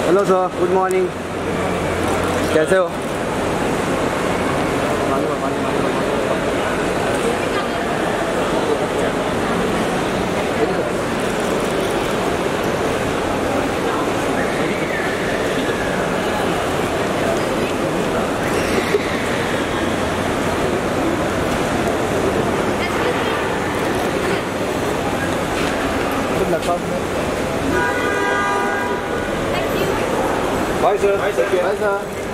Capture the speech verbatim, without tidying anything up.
Hello sir, good morning. कैसे हो? Bye sir. Bye sir. Bye sir.